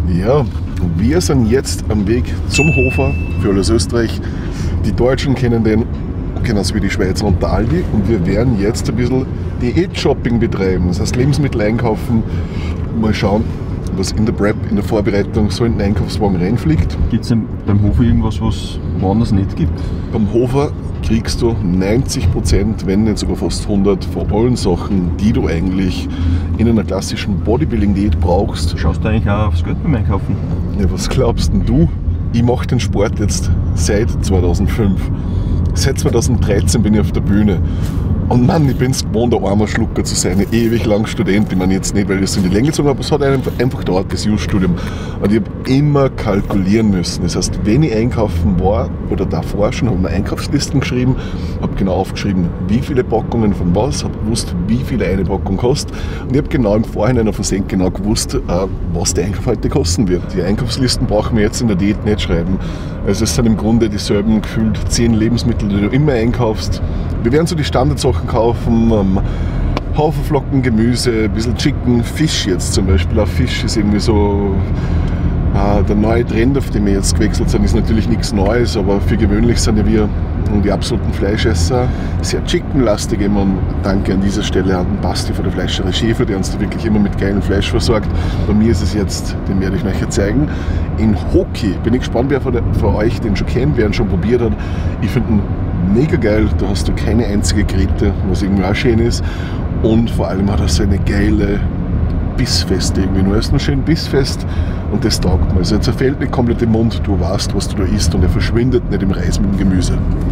Ja, wir sind jetzt am Weg zum Hofer für alles Österreich. Die Deutschen kennen den, genauso wie die Schweizer und der Aldi. Und wir werden jetzt ein bisschen Diät-Shopping betreiben. Das heißt Lebensmittel einkaufen. Mal schauen, was in der Prep, in der Vorbereitung so in den Einkaufswagen reinfliegt. Gibt es beim Hofer irgendwas, was woanders nicht gibt? Beim Hofer kriegst du 90%, wenn nicht sogar fast 100% von allen Sachen, die du eigentlich in einer klassischen Bodybuilding-Diät brauchst. Schaust du eigentlich auch aufs Geld beim Einkaufen? Ja, was glaubst denn du? Ich mache den Sport jetzt seit 2005. Seit 2013 bin ich auf der Bühne. Und Mann, ich bin es gewohnt, ein armer Schlucker zu sein, ein ewig lang Student. Ich meine jetzt nicht, weil ich es in die Länge gezogen habe, es hat einfach dauert, das Jus-Studium. Und ich habe immer kalkulieren müssen. Das heißt, wenn ich einkaufen war oder davor schon, habe ich mir Einkaufslisten geschrieben, habe genau aufgeschrieben, wie viele Packungen von was, habe gewusst, wie viel eine Packung kostet. Und ich habe genau im Vorhinein auf den Cent genau gewusst, was der Einkauf heute kosten wird. Die Einkaufslisten brauchen wir jetzt in der Diät nicht schreiben. Also es sind im Grunde dieselben gefühlt 10 Lebensmittel, die du immer einkaufst. Wir werden so die Standardsachen kaufen, Haferflocken, Gemüse, ein bisschen Chicken, Fisch jetzt zum Beispiel. Auch Fisch ist irgendwie so der neue Trend, auf den wir jetzt gewechselt sind, ist natürlich nichts Neues, aber für gewöhnlich sind ja wir die absoluten Fleischesser sehr chickenlastig immer. Und danke an dieser Stelle an den Basti von der Fleischerei Schäfer, der uns da wirklich immer mit geilem Fleisch versorgt. Bei mir ist es jetzt, den werde ich euch zeigen, in Hoki. Bin ich gespannt, wer von euch den schon kennt, wer ihn schon probiert hat. Ich finde ihn mega geil, da hast du keine einzige Gräte, was irgendwie auch schön ist. Und vor allem hat er so eine geile Bissfeste irgendwie. Nur er ist noch schön bissfest und das taugt mir. Also er zerfällt nicht komplett im Mund, du weißt, was du da isst und er verschwindet nicht im Reis mit dem Gemüse.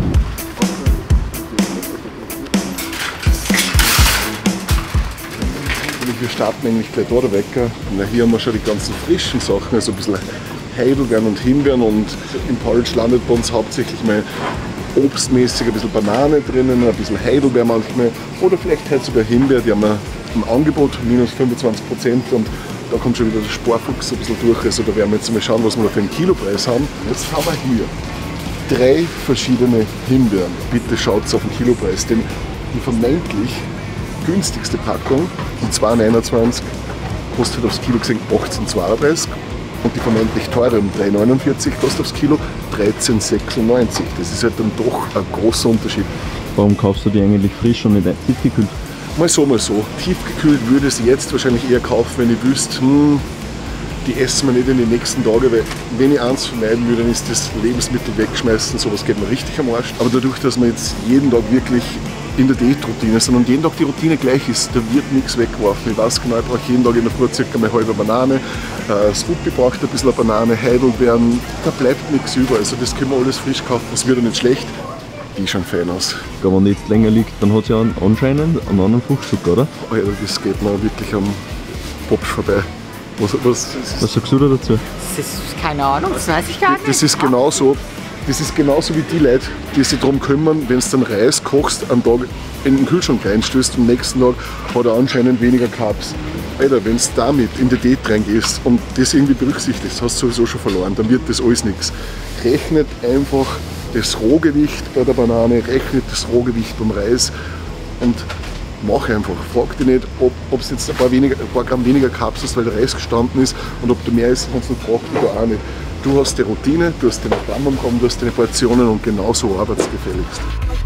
Wir starten eigentlich gleich da, der Wecker. Und hier haben wir schon die ganzen frischen Sachen, also ein bisschen Heidelbeeren und Himbeeren, und im Porridge landet bei uns hauptsächlich mal obstmäßig ein bisschen Banane drinnen, ein bisschen Heidelbeer manchmal oder vielleicht halt sogar Himbeer, die haben wir im Angebot, minus 25%, und da kommt schon wieder der Sparfuchs ein bisschen durch, also da werden wir jetzt mal schauen, was wir da für einen Kilopreis haben. Jetzt haben wir hier 3 verschiedene Himbeeren. Bitte schaut auf den Kilopreis, denn die vermeintlich günstigste Packung, die 2,29, kostet aufs Kilo gesehen 18,32. Und die vermeintlich teure um 3,49 kostet aufs Kilo 13,96. Das ist halt dann doch ein großer Unterschied. Warum kaufst du die eigentlich frisch und nicht tiefgekühlt? Mal so, mal so. Tiefgekühlt würde ich sie jetzt wahrscheinlich eher kaufen, wenn ich wüsste, die essen wir nicht in den nächsten Tagen, weil wenn ich eins vermeiden würde, dann ist das Lebensmittel wegschmeißen, sowas geht mir richtig am Arsch. Aber dadurch, dass wir jetzt jeden Tag wirklich in der Diätroutine sind und jeden Tag die Routine gleich ist, da wird nichts weggeworfen. Ich weiß genau, ich brauche jeden Tag in der Früh circa eine halbe Banane, Scoopy braucht ein bisschen eine Banane, Heidelbeeren, da bleibt nichts über. Also das können wir alles frisch kaufen, das wird ja nicht schlecht. Die schauen fein aus. Wenn man nicht länger liegt, dann hat es ja anscheinend einen anderen Fruchtzucker, oder? Alter, das geht mir wirklich am Popsch vorbei. Was sagst du da dazu? Das ist keine Ahnung, das weiß ich gar nicht. Das ist genauso wie die Leute, die sich darum kümmern, wenn du dann Reis kochst, einen Tag in den Kühlschrank reinstößt, am nächsten Tag hat er anscheinend weniger Carbs. Alter, wenn du damit in die Diät reingehst und das irgendwie berücksichtigst, hast du sowieso schon verloren, dann wird das alles nichts. Rechnet einfach das Rohgewicht bei der Banane, rechnet das Rohgewicht beim Reis und mach einfach. Frag dich nicht, ob es jetzt ein paar Gramm weniger Carbs hast, weil der Reis gestanden ist, und ob du mehr essen kannst, dann frag dich da auch nicht. Du hast die Routine, du hast deine Gramm am Kommen, du hast deine Portionen, und genauso arbeitest du gefälligst.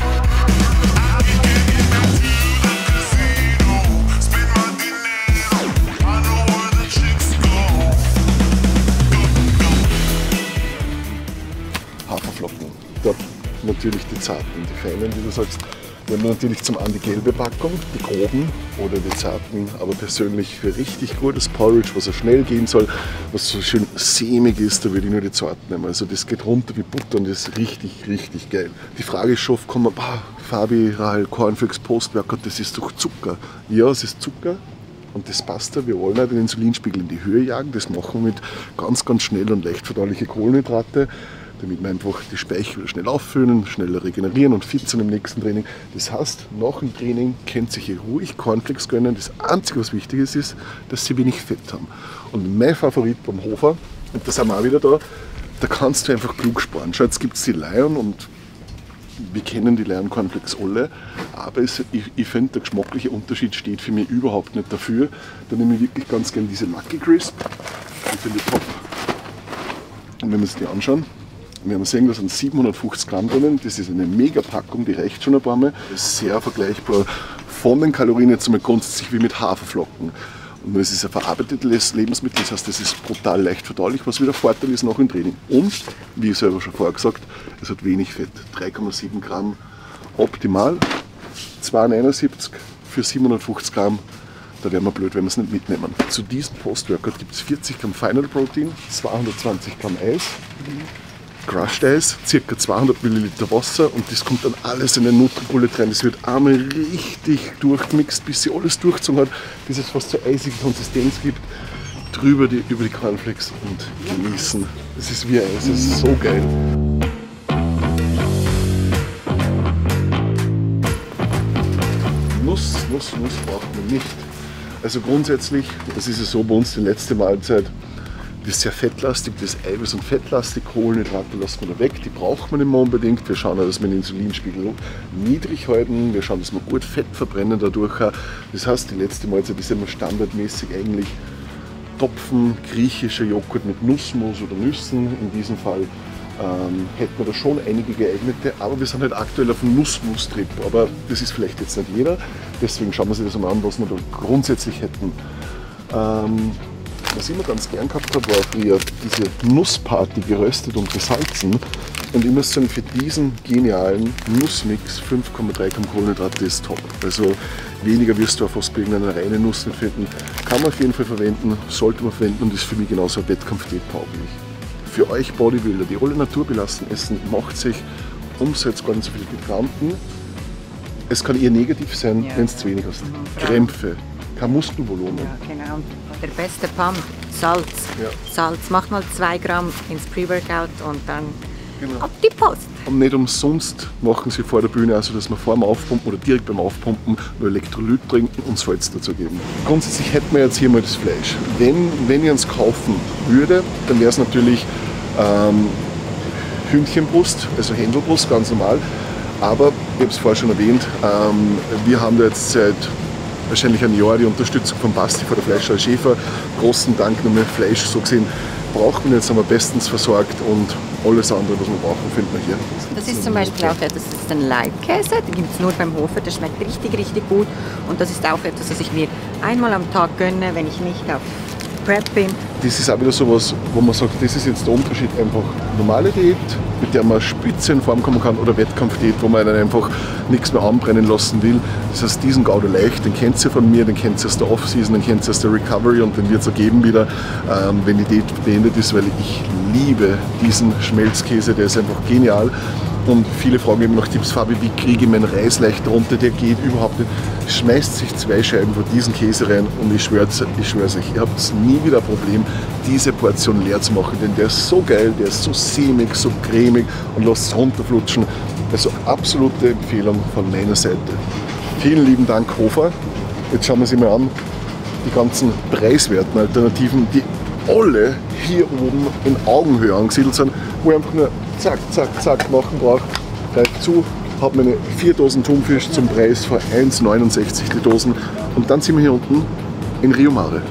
Haferflocken. Dort natürlich die zarten, die feinen, wie du sagst. Wir haben natürlich zum einen die gelbe Packung, die groben oder die zarten, aber persönlich für richtig gutes Porridge, was so schnell gehen soll, was so schön sämig ist, da würde ich nur die zarten nehmen. Also das geht runter wie Butter und das ist richtig, richtig geil. Die Frage ist schon oft, kommen, Fabi, Rahel, Cornflakes, Postwerk, das ist doch Zucker. Ja, es ist Zucker. Und das passt ja, wir wollen auch den Insulinspiegel in die Höhe jagen, das machen wir mit ganz, ganz schnell und leicht verdauliche Kohlenhydrate, damit wir einfach die Speichel schnell auffüllen, schneller regenerieren und fit sind im nächsten Training. Das heißt, nach dem Training könnt ihr ruhig Cornflakes gönnen. Das Einzige, was wichtig ist, dass sie wenig Fett haben. Und mein Favorit beim Hofer, und da sind wir auch wieder da kannst du einfach klug sparen. Schau, jetzt gibt es die Lion, und wir kennen die Lion Cornflakes alle, aber ich finde, der geschmackliche Unterschied steht für mich überhaupt nicht dafür. Da nehme ich wirklich ganz gerne diese Lucky Crisp. Ich finde top. Und wenn wir uns die anschauen, wir haben gesehen, da sind 750 Gramm drinnen. Das ist eine Mega-Packung, die reicht schon ein paar Mal. Das ist sehr vergleichbar von den Kalorien jetzt einmal grundsätzlich wie mit Haferflocken. Und es ist ein verarbeitetes Lebensmittel, das heißt, es ist brutal leicht verdaulich, was wieder Vorteil ist nach dem Training. Und, wie ich selber schon vorher gesagt, es hat wenig Fett, 3,7 Gramm optimal, 2,79 für 750 Gramm. Da wären wir blöd, wenn wir es nicht mitnehmen. Zu diesem Post-Workout gibt es 40 Gramm Final Protein, 220 Gramm Eis, Crushed Eis, ca. 200 Milliliter Wasser und das kommt dann alles in den Nutribullet rein. Das wird einmal richtig durchgemixt, bis sie alles durchgezogen hat, bis es fast so eisige Konsistenz gibt. Drüber über die Cornflakes und genießen. Das ist wie Eis, das ist so geil. Nuss braucht man nicht. Also grundsätzlich, das ist ja so bei uns die letzte Mahlzeit, die ist sehr fettlastig, das ist Eiweiß- und fettlastig, Kohlenhydrate lassen wir da weg, die braucht man immer unbedingt. Wir schauen auch, dass wir den Insulinspiegel niedrig halten, wir schauen, dass wir gut Fett verbrennen dadurch. Das heißt, die letzte Mahlzeit ist immer standardmäßig eigentlich Topfen, griechischer Joghurt mit Nussmus oder Nüssen. In diesem Fall hätten wir da schon einige geeignete, aber wir sind halt aktuell auf einem Nussmus-Trip, aber das ist vielleicht jetzt nicht jeder, deswegen schauen wir uns das einmal an, was wir da grundsätzlich hätten. Was ich immer ganz gern gehabt habe, war früher diese Nussparty, geröstet und gesalzen. Und ich muss sagen, für diesen genialen Nussmix 5,3 Gramm Kohlenhydrate ist top. Also weniger wirst du auch fast bei irgendeiner reinen Nuss nicht finden. Kann man auf jeden Fall verwenden, sollte man verwenden und ist für mich genauso wettkampftauglich. Für euch Bodybuilder, die alle naturbelassen essen, macht sich umsonst gar nicht so viel Gedanken. Es kann eher negativ sein, wenn es zu wenig hast. Krämpfe, kein Muskelvolumen. Ja, genau. Der beste Pump, Salz. Ja. Salz, macht mal 2 Gramm ins Pre-Workout und dann Genau. ab die Post. Und nicht umsonst machen sie vor der Bühne, also dass wir vor dem Aufpumpen oder direkt beim Aufpumpen nur Elektrolyt trinken und Salz dazu geben. Grundsätzlich hätten wir jetzt hier mal das Fleisch. Wenn ich uns kaufen würde, dann wäre es natürlich Hühnchenbrust, also Händelbrust, ganz normal. Aber, ich habe es vorher schon erwähnt, wir haben da jetzt seit wahrscheinlich ein Jahr die Unterstützung von Basti von der Fleischerei Schäfer. Großen Dank nochmal. Fleisch, so gesehen, braucht man jetzt, sind wir bestens versorgt und alles andere, was wir brauchen, finden wir hier. Das ist zum Beispiel auch etwas, das ist ein Leibkäse, den gibt es nur beim Hofer, der schmeckt richtig, richtig gut. Und das ist auch etwas, was ich mir einmal am Tag gönne, wenn ich nicht auf Prep bin. Das ist auch wieder so was, wo man sagt, das ist jetzt der Unterschied, einfach normale Diät, mit der man spitze in Form kommen kann, oder Wettkampfdiät, wo man dann einfach nichts mehr anbrennen lassen will. Das heißt, diesen Gouda Leicht, den kennt ihr von mir, den kennt ihr aus der Off-Season, den kennt ihr aus der Recovery und den wird es auch geben wieder, wenn die Diät beendet ist, weil ich liebe diesen Schmelzkäse, der ist einfach genial. Und viele fragen eben nach Tipps, Fabi, wie kriege ich meinen Reis leicht runter? Der geht überhaupt nicht. Schmeißt sich 2 Scheiben von diesem Käse rein und ich schwör's euch, ihr habt nie wieder ein Problem, diese Portion leer zu machen, denn der ist so geil, der ist so sämig, so cremig und lasst es runterflutschen. Also absolute Empfehlung von meiner Seite. Vielen lieben Dank, Hofer. Jetzt schauen wir uns mal an, die ganzen preiswerten Alternativen, die alle hier oben in Augenhöhe angesiedelt sind, wo ich einfach nur zack, zack, zack machen brauche. Greift zu, habe meine 4 Dosen Thunfisch zum Preis von 1,69 die Dosen. Und dann sind wir hier unten in Rio Mare.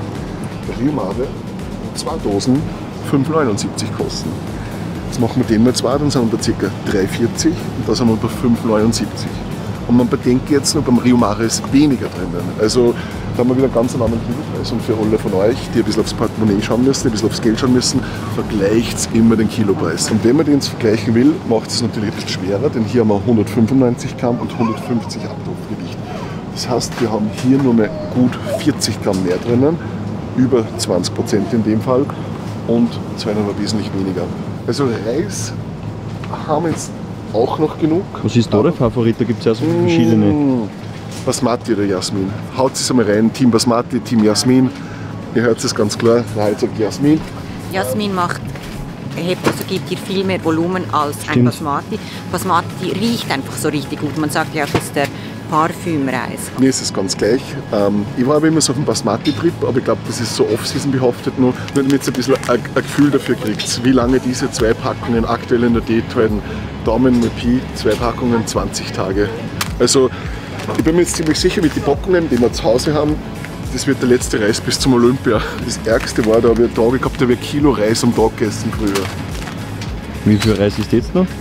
Bei Rio Mare 2 Dosen 5,79 kosten. Jetzt machen wir den mal 2, dann sind wir bei ca. 3,40 und da sind wir bei 5,79. Und man bedenkt jetzt noch, beim Rio Mare ist weniger drinnen. Also da haben wir wieder einen ganz anderen Kilopreis. Und für alle von euch, die ein bisschen aufs Portemonnaie schauen müssen, ein bisschen aufs Geld schauen müssen, vergleicht immer den Kilopreis. Und wenn man den jetzt vergleichen will, macht es natürlich ein bisschen schwerer, denn hier haben wir 195 Gramm und 150 Abdruckgewicht. Das heißt, wir haben hier nur mehr gut 40 Gramm mehr drinnen, über 20% in dem Fall, und zwei haben wir wesentlich weniger. Also Reis haben wir jetzt auch noch genug. Was ist da der Favorit? Da gibt es ja so verschiedene. Basmati oder Jasmin. Haut es einmal rein, Team Basmati, Team Jasmin. Ihr hört es ganz klar, der Halt sagt Jasmin. Jasmin gibt hier viel mehr Volumen als ein Basmati. Basmati riecht einfach so richtig gut. Man sagt ja, das ist der Parfümreis. Mir ist es ganz gleich. Ich war aber immer so auf dem Basmati-Trip, aber ich glaube, das ist so Off-Season behaftet, nur damit ihr jetzt ein bisschen ein Gefühl dafür kriegt, wie lange diese 2 Packungen aktuell in der Diät halten. Daumen mit Pi, 2 Packungen, 20 Tage. Also ich bin mir jetzt ziemlich sicher, mit den Packungen, die wir zu Hause haben, das wird der letzte Reis bis zum Olympia. Das Ärgste war, da habe ich Tage gehabt, da habe ich 1 Kilo Reis am Tag gegessen früher. Wie viel Reis ist jetzt noch?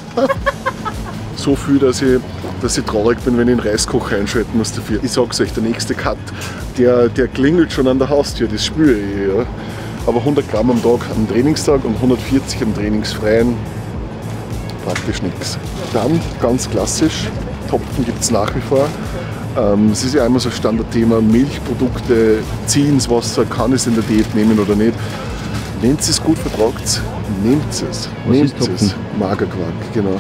So viel, dass ich traurig bin, wenn ich den Reiskocher einschalten muss dafür. Ich sag's euch, der nächste Cut, der klingelt schon an der Haustür, das spüre ich. Ja. Aber 100 Gramm am Tag am Trainingstag und 140 am Trainingsfreien, praktisch nichts. Dann, ganz klassisch, Topfen gibt es nach wie vor. Es ist ja immer so ein Standardthema, Milchprodukte ziehen ins Wasser, kann es in der Diät nehmen oder nicht. Nehmt es gut, vertragt nehmt es. Nehmt es. Magerquark, genau.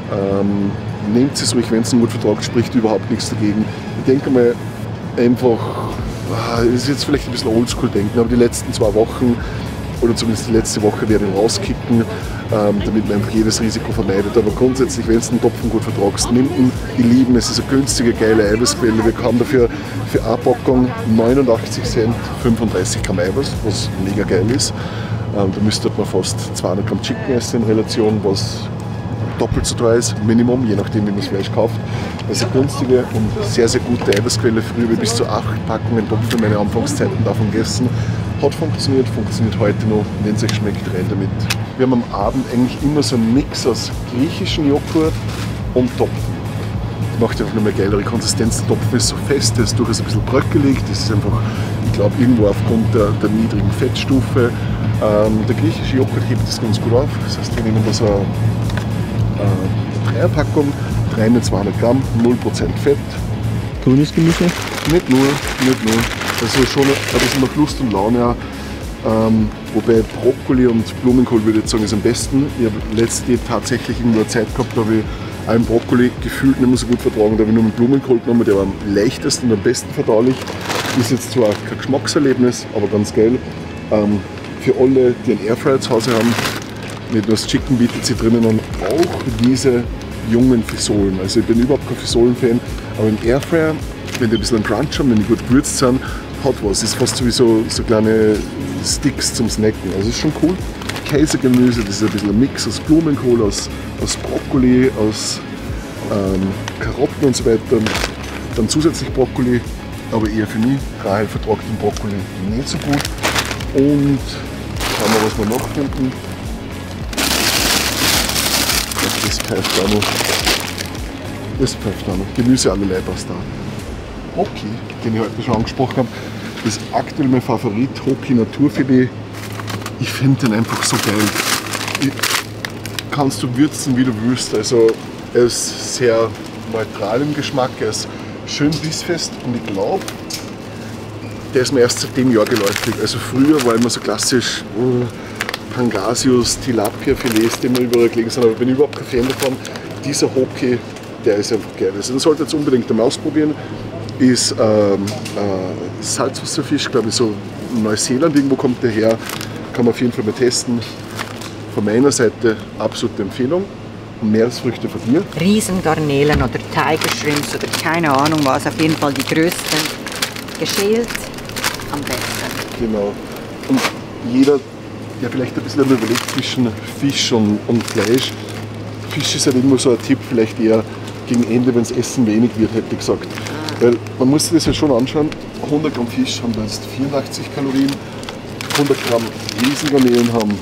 Nehmt es ruhig, wenn es gut vertragt, spricht überhaupt nichts dagegen. Ich denke mal einfach, das ist jetzt vielleicht ein bisschen oldschool-denken, aber die letzten 2 Wochen oder zumindest die letzte Woche werde ich rauskicken, damit man einfach jedes Risiko vermeidet. Aber grundsätzlich, wenn du einen Topfen gut vertragst, nimm ihn. Die lieben, es ist eine günstige, geile Eiweißquelle. Wir bekommen dafür für eine Packung 89 Cent 35 Gramm Eiweiß, was mega geil ist. Da müsste man fast 200 Gramm Chicken essen in Relation, was doppelt so teuer ist, Minimum, je nachdem wie man das Fleisch kauft. Das ist eine günstige und sehr, sehr gute Eiweißquelle. Früher habe ich bis zu 8 Packungen Topfen in meinen Anfangszeiten davon gegessen. Hat funktioniert heute noch. Wenn es euch schmeckt, rein damit. Wir haben am Abend eigentlich immer so einen Mix aus griechischen Joghurt und Topfen. Das macht einfach noch eine geilere Konsistenz. Der Topfen ist so fest, der ist durchaus ein bisschen bröckelig. Das ist einfach, ich glaube, irgendwo aufgrund der niedrigen Fettstufe. Der griechische Joghurt hebt das ganz gut auf. Das heißt, wir nehmen da so eine Dreierpackung, 300, 200 Gramm, 0% Fett. Grünes Gemüse? Nicht nur. Also schon ein bisschen nach Lust und Laune auch. Wobei Brokkoli und Blumenkohl, würde ich jetzt sagen, ist am besten. Ich habe letzte tatsächlich irgendwo eine Zeit gehabt, da habe ich einen Brokkoli gefühlt nicht mehr so gut vertragen. Da habe ich nur mit Blumenkohl genommen, der war am leichtesten und am besten verdaulich. Ist jetzt zwar kein Geschmackserlebnis, aber ganz geil. Für alle, die einen Airfryer zu Hause haben, nicht nur das Chicken bietet sie drinnen an, auch diese jungen Fisolen. Also ich bin überhaupt kein Fisolen-Fan, aber im Airfryer, wenn die ein bisschen einen Crunch haben, wenn die gut gewürzt sind, hat was. Ist fast so kleine Sticks zum Snacken. Also ist schon cool. Käsegemüse, das ist ein bisschen ein Mix aus Blumenkohl, aus Brokkoli, aus Karotten und so weiter. Dann zusätzlich Brokkoli, aber eher für mich. Rahel vertragt den Brokkoli nicht so gut. Und schauen wir, was wir noch finden. Das pfeift auch noch. Das pfeift auch noch. Gemüse allerlei passt da. Hoki, den ich heute schon angesprochen habe, ist aktuell mein Favorit, Hoki Naturfilet. Ich finde den einfach so geil. Kannst du würzen, wie du willst. Also er ist sehr neutral im Geschmack, er ist schön bissfest und ich glaube, der ist mir erst seit dem Jahr geläufig. Also früher war immer so klassisch Pangasius, Tilapia-Filets, die mir überall gelegen sind, aber ich bin überhaupt kein Fan davon. Dieser Hoki, der ist einfach geil. Also den solltet ihr jetzt unbedingt einmal ausprobieren. Ist Salzwasserfisch, glaube ich, so Neuseeland, irgendwo kommt der her. Kann man auf jeden Fall mal testen. Von meiner Seite absolute Empfehlung. Und Meeresfrüchte von dir? Riesengarnelen oder Tiger Shrimps oder keine Ahnung was, auf jeden Fall die größten. Geschält am besten. Genau. Und jeder, der vielleicht ein bisschen überlegt zwischen Fisch und Fleisch. Fisch ist halt immer so ein Tipp, vielleicht eher gegen Ende, wenn das Essen wenig wird, hätte ich gesagt. Weil man muss sich das ja schon anschauen. 100 Gramm Fisch haben da jetzt 84 Kalorien, 100 Gramm Riesengarnelen haben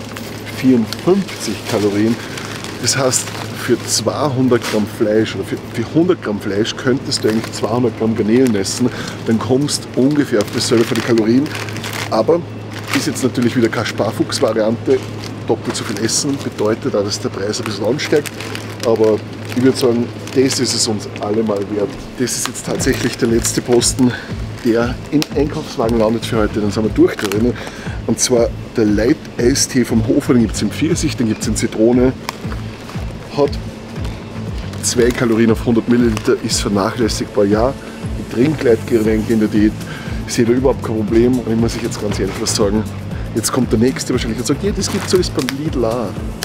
54 Kalorien. Das heißt, für 200 Gramm Fleisch oder für 100 Gramm Fleisch könntest du eigentlich 200 Gramm Garnelen essen. Dann kommst du ungefähr auf dasselbe von den Kalorien. Aber ist jetzt natürlich wieder keine Sparfuchs-Variante. Doppelt so viel essen bedeutet auch, dass der Preis ein bisschen ansteigt. Aber ich würde sagen, das ist es uns allemal wert. Das ist jetzt tatsächlich der letzte Posten, der im Einkaufswagen landet für heute. Dann sind wir durch drinnen. Und zwar der Light-Eistee vom Hofer, den gibt es in Pfirsich, den gibt es in Zitrone. Hat 2 Kalorien auf 100 Milliliter, ist vernachlässigbar, ja. Ich trinke Leitgetränke in der Diät, ich sehe da überhaupt kein Problem. Und ich muss ich jetzt ganz ehrlich was sagen, jetzt kommt der Nächste wahrscheinlich und sagt, ja, das gibt es so, ist beim Lidl auch.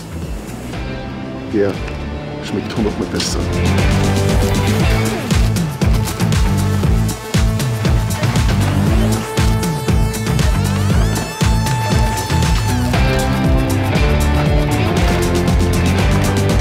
Der schmeckt 100-mal besser.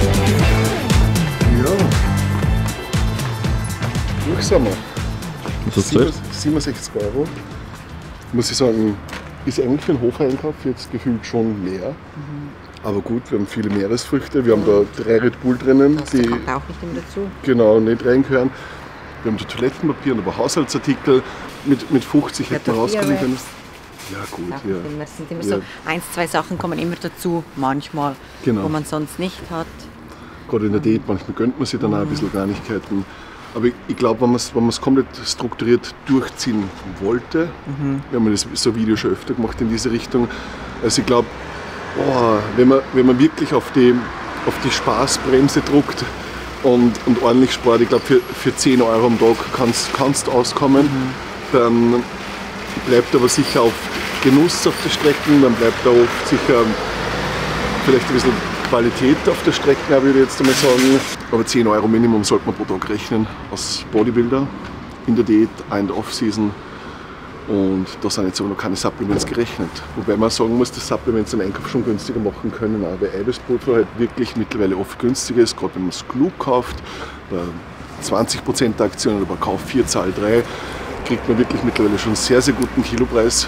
Sind wir. Was hast du gesagt? 67 €. Muss ich sagen, ist eigentlich für einen Hofeinkauf jetzt gefühlt schon mehr. Aber gut, wir haben viele Meeresfrüchte. Wir haben da 3 Red Bull drinnen, Das die kommt auch nicht immer dazu. genau nicht reingehören. Wir haben da Toilettenpapier und aber Haushaltsartikel. Mit 50 hätten wir rauskommen können. Ja gut, Auch ja. immer, es sind immer Ja. so 1, 2 Sachen kommen immer dazu, manchmal, Genau. wo man sonst nicht hat. Gerade in der Diät, manchmal gönnt man sich dann auch ein bisschen Kleinigkeiten. Aber ich glaube, wenn man es komplett strukturiert durchziehen wollte, wir haben das so ein Video schon öfter gemacht in diese Richtung, also ich glaube, wenn man wirklich auf die Spaßbremse druckt und ordentlich spart, ich glaube für 10 € am Tag kannst du auskommen, dann bleibt aber sicher auf Genuss auf der Strecke, dann bleibt da oft sicher vielleicht ein bisschen Qualität auf der Strecke, würde ich jetzt einmal sagen. Aber 10 € Minimum sollte man pro Tag rechnen als Bodybuilder in der Diät, auch in der Off-Season. Und da sind jetzt aber noch keine Supplements gerechnet. Wobei man sagen muss, dass Supplements den Einkauf schon günstiger machen können, auch weil Eiweißpulver halt wirklich mittlerweile oft günstiger ist, gerade wenn man es klug kauft. Bei 20% Aktion oder bei Kauf 4, Zahl 3 kriegt man wirklich mittlerweile schon einen sehr, sehr guten Kilopreis.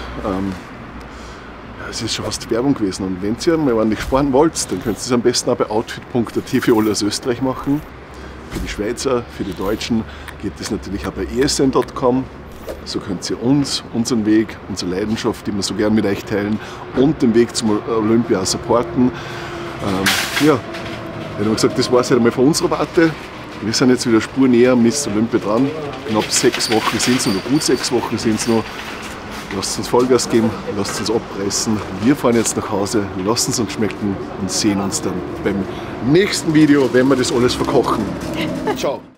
Es ist schon fast Werbung gewesen. Und wenn ihr mal ordentlich sparen wollt, dann könnt ihr es am besten auch bei outfit.at für alle aus Österreich machen. Für die Schweizer, für die Deutschen geht es natürlich auch bei esn.com. So könnt ihr uns, unseren Weg, unsere Leidenschaft, die wir so gern mit euch teilen, und den Weg zum Olympia supporten. Ja, ich habe gesagt, das war es halt einmal von unserer Warte. Wir sind jetzt wieder Spur näher am Miss Olympia dran. Knapp 6 Wochen sind es noch, gut 6 Wochen sind es noch. Lasst uns Vollgas geben, lasst uns abreißen. Wir fahren jetzt nach Hause, lasst es uns schmecken und sehen uns dann beim nächsten Video, wenn wir das alles verkochen. Ciao!